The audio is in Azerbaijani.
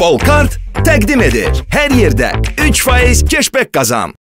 Bolkart təqdim edir. Hər yerdə 3% cashback qazan.